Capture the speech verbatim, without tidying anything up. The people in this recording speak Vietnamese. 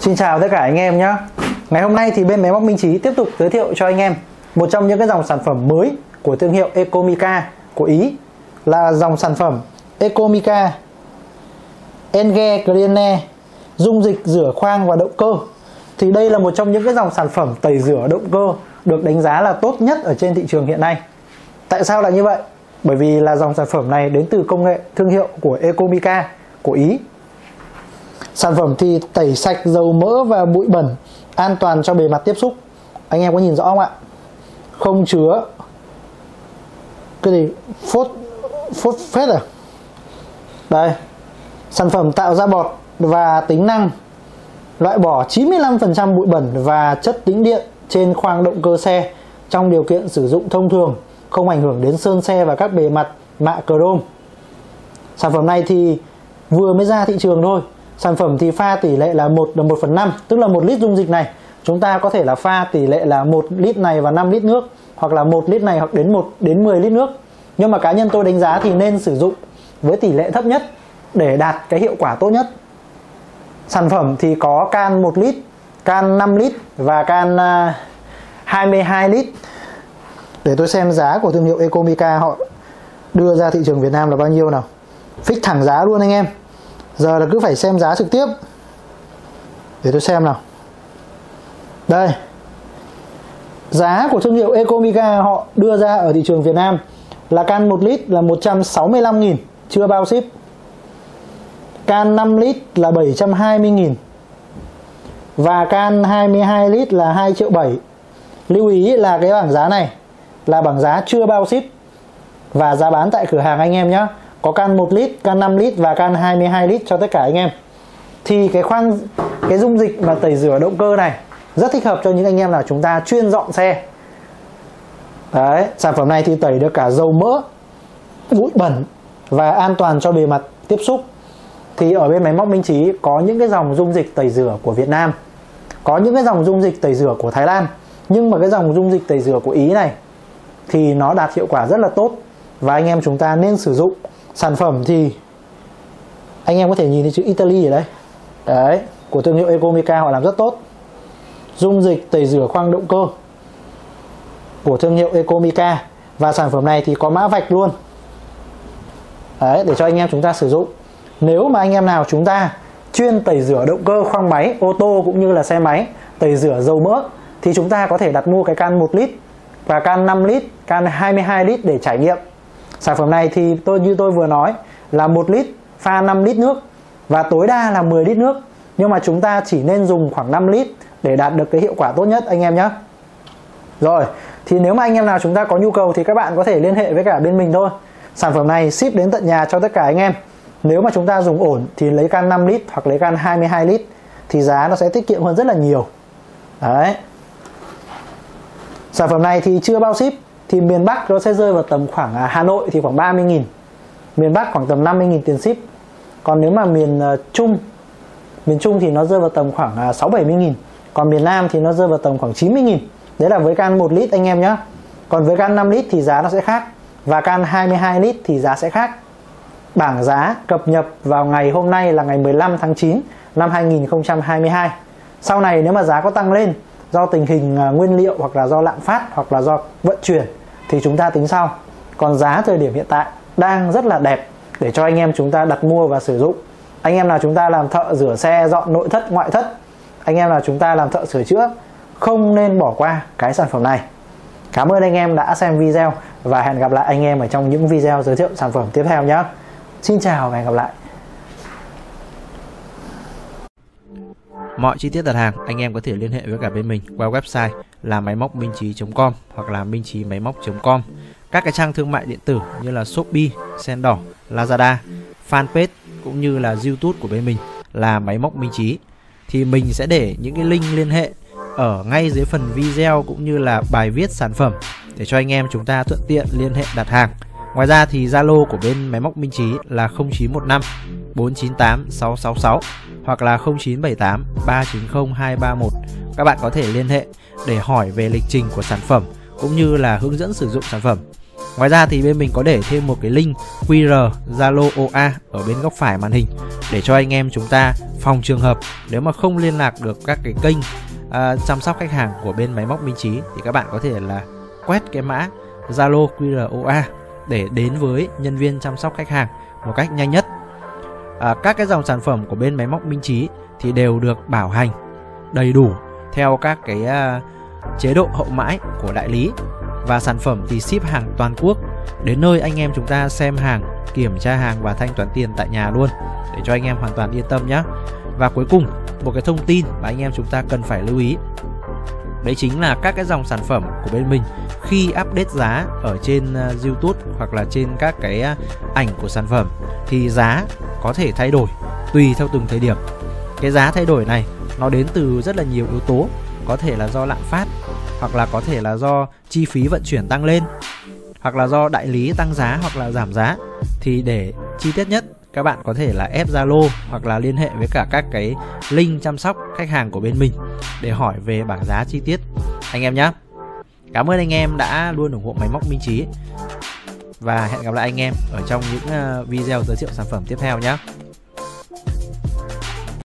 Xin chào tất cả anh em nhé. Ngày hôm nay thì bên Máy Móc Minh Chí tiếp tục giới thiệu cho anh em một trong những cái dòng sản phẩm mới của thương hiệu Ecomica của Ý, là dòng sản phẩm Ecomica Enge Cleaner dung dịch rửa khoang và động cơ. Thì đây là một trong những cái dòng sản phẩm tẩy rửa động cơ được đánh giá là tốt nhất ở trên thị trường hiện nay. Tại sao lại như vậy? Bởi vì là dòng sản phẩm này đến từ công nghệ thương hiệu của Ecomica của Ý. Sản phẩm thì tẩy sạch dầu mỡ và bụi bẩn, an toàn cho bề mặt tiếp xúc. Anh em có nhìn rõ không ạ? Không chứa cái gì phốt phốt phết à? Đây, sản phẩm tạo ra bọt và tính năng loại bỏ chín mươi lăm phần trăm bụi bẩn và chất tĩnh điện trên khoang động cơ xe trong điều kiện sử dụng thông thường, không ảnh hưởng đến sơn xe và các bề mặt mạ chrome. Sản phẩm này thì vừa mới ra thị trường thôi. Sản phẩm thì pha tỷ lệ là một một phần năm, tức là một lít dung dịch này chúng ta có thể là pha tỷ lệ là một lít này và năm lít nước, hoặc là một lít này hoặc đến một đến mười lít nước. Nhưng mà cá nhân tôi đánh giá thì nên sử dụng với tỷ lệ thấp nhất để đạt cái hiệu quả tốt nhất. Sản phẩm thì có can một lít, can năm lít và can hai mươi hai lít. Để tôi xem giá của thương hiệu Ecomica họ đưa ra thị trường Việt Nam là bao nhiêu nào. Fix thẳng giá luôn anh em. Giờ là cứ phải xem giá trực tiếp. Để tôi xem nào. Đây, giá của thương hiệu Ecomica họ đưa ra ở thị trường Việt Nam là can một lít là một trăm sáu mươi lăm nghìn, chưa bao ship. Can năm lít là bảy trăm hai mươi nghìn. Và can hai mươi hai lít là hai triệu bảy. Lưu ý là cái bảng giá này là bảng giá chưa bao ship và giá bán tại cửa hàng anh em nhé. Có can một lít, can năm lít và can hai mươi hai lít cho tất cả anh em. Thì cái khoang, cái dung dịch mà tẩy rửa động cơ này rất thích hợp cho những anh em nào chúng ta chuyên dọn xe. Đấy, sản phẩm này thì tẩy được cả dầu mỡ, bụi bẩn và an toàn cho bề mặt tiếp xúc. Thì ở bên Máy Móc Minh Chí có những cái dòng dung dịch tẩy rửa của Việt Nam, có những cái dòng dung dịch tẩy rửa của Thái Lan, nhưng mà cái dòng dung dịch tẩy rửa của Ý này thì nó đạt hiệu quả rất là tốt và anh em chúng ta nên sử dụng. Sản phẩm thì anh em có thể nhìn thấy chữ Italy ở đây. Đấy, của thương hiệu Ecomica họ làm rất tốt. Dung dịch tẩy rửa khoang động cơ của thương hiệu Ecomica. Và sản phẩm này thì có mã vạch luôn. Đấy, để cho anh em chúng ta sử dụng. Nếu mà anh em nào chúng ta chuyên tẩy rửa động cơ khoang máy, ô tô cũng như là xe máy, tẩy rửa dầu mỡ, thì chúng ta có thể đặt mua cái can một lít và can năm lít, can hai mươi hai lít để trải nghiệm. Sản phẩm này thì tôi như tôi vừa nói là một lít pha năm lít nước và tối đa là mười lít nước. Nhưng mà chúng ta chỉ nên dùng khoảng năm lít để đạt được cái hiệu quả tốt nhất anh em nhé. Rồi, thì nếu mà anh em nào chúng ta có nhu cầu thì các bạn có thể liên hệ với cả bên mình thôi. Sản phẩm này ship đến tận nhà cho tất cả anh em. Nếu mà chúng ta dùng ổn thì lấy can năm lít hoặc lấy can hai mươi hai lít thì giá nó sẽ tiết kiệm hơn rất là nhiều. Đấy. Sản phẩm này thì chưa bao ship. Thì miền Bắc nó sẽ rơi vào tầm khoảng Hà Nội thì khoảng ba mươi nghìn, miền Bắc khoảng tầm năm mươi nghìn tiền ship. Còn nếu mà miền uh, Trung miền Trung thì nó rơi vào tầm khoảng sáu bảy mươi nghìn. Còn miền Nam thì nó rơi vào tầm khoảng chín mươi nghìn. Đấy là với can một lít anh em nhé. Còn với can năm lít thì giá nó sẽ khác. Và can hai mươi hai lít thì giá sẽ khác. Bảng giá cập nhật vào ngày hôm nay là ngày mười lăm tháng chín năm hai nghìn không trăm hai mươi hai. Sau này nếu mà giá có tăng lên do tình hình nguyên liệu hoặc là do lạm phát hoặc là do vận chuyển thì chúng ta tính sau. Còn giá thời điểm hiện tại đang rất là đẹp để cho anh em chúng ta đặt mua và sử dụng. Anh em nào chúng ta làm thợ rửa xe, dọn nội thất, ngoại thất, anh em nào chúng ta làm thợ sửa chữa, không nên bỏ qua cái sản phẩm này. Cảm ơn anh em đã xem video và hẹn gặp lại anh em ở trong những video giới thiệu sản phẩm tiếp theo nhé. Xin chào và hẹn gặp lại. Mọi chi tiết đặt hàng anh em có thể liên hệ với cả bên mình qua website là máy móc minh chí chấm com hoặc là minh chí máy móc chấm com. Các cái trang thương mại điện tử như là Shopee, Sendor, Lazada, fanpage cũng như là YouTube của bên mình là Máy Móc Minh Chí. Thì mình sẽ để những cái link liên hệ ở ngay dưới phần video cũng như là bài viết sản phẩm để cho anh em chúng ta thuận tiện liên hệ đặt hàng. Ngoài ra thì Zalo của bên Máy Móc Minh Chí là không chín một năm bốn chín tám sáu sáu sáu hoặc là không chín bảy tám ba chín không hai ba một. Các bạn có thể liên hệ để hỏi về lịch trình của sản phẩm cũng như là hướng dẫn sử dụng sản phẩm. Ngoài ra thì bên mình có để thêm một cái link quy rờ Zalo o a ở bên góc phải màn hình để cho anh em chúng ta phòng trường hợp nếu mà không liên lạc được các cái kênh à, chăm sóc khách hàng của bên máy móc Minh Chí thì các bạn có thể là quét cái mã Zalo quy rờ o a để đến với nhân viên chăm sóc khách hàng một cách nhanh nhất. À, các cái dòng sản phẩm của bên máy móc Minh Chí thì đều được bảo hành đầy đủ theo các cái uh, chế độ hậu mãi của đại lý, và sản phẩm thì ship hàng toàn quốc đến nơi anh em chúng ta xem hàng, kiểm tra hàng và thanh toán tiền tại nhà luôn, để cho anh em hoàn toàn yên tâm nhé. Và cuối cùng, một cái thông tin mà anh em chúng ta cần phải lưu ý, đấy chính là các cái dòng sản phẩm của bên mình khi update giá ở trên uh, YouTube hoặc là trên các cái uh, ảnh của sản phẩm thì giá có thể thay đổi tùy theo từng thời điểm. Cái giá thay đổi này nó đến từ rất là nhiều yếu tố, có thể là do lạm phát, hoặc là có thể là do chi phí vận chuyển tăng lên, hoặc là do đại lý tăng giá hoặc là giảm giá. Thì để chi tiết nhất, các bạn có thể là ép Zalo hoặc là liên hệ với cả các cái link chăm sóc khách hàng của bên mình để hỏi về bảng giá chi tiết anh em nhé. Cảm ơn anh em đã luôn ủng hộ máy móc Minh Chí, và hẹn gặp lại anh em ở trong những video giới thiệu sản phẩm tiếp theo nhé.